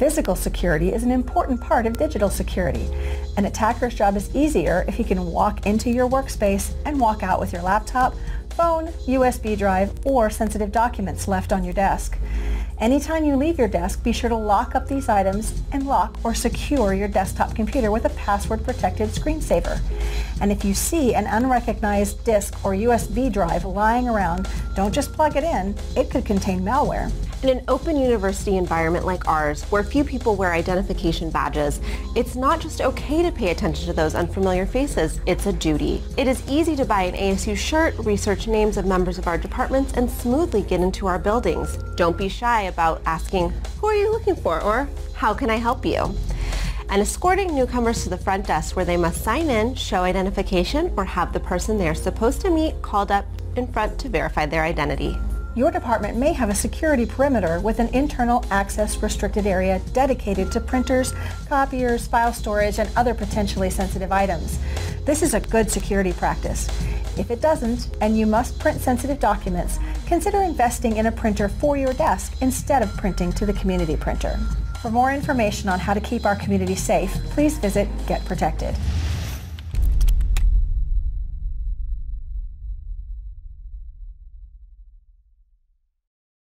Physical security is an important part of digital security. An attacker's job is easier if he can walk into your workspace and walk out with your laptop, phone, USB drive, or sensitive documents left on your desk. Anytime you leave your desk, be sure to lock up these items and lock or secure your desktop computer with a password-protected screensaver. And if you see an unrecognized disk or USB drive lying around, don't just plug it in. It could contain malware. In an open university environment like ours, where few people wear identification badges, it's not just okay to pay attention to those unfamiliar faces, it's a duty. It is easy to buy an ASU shirt, research names of members of our departments, and smoothly get into our buildings. Don't be shy about asking, "Who are you looking for?" or "How can I help you?" And escorting newcomers to the front desk where they must sign in, show identification, or have the person they are supposed to meet called up in front to verify their identity. Your department may have a security perimeter with an internal access restricted area dedicated to printers, copiers, file storage, and other potentially sensitive items. This is a good security practice. If it doesn't, and you must print sensitive documents, consider investing in a printer for your desk instead of printing to the community printer. For more information on how to keep our community safe, please visit Get Protected.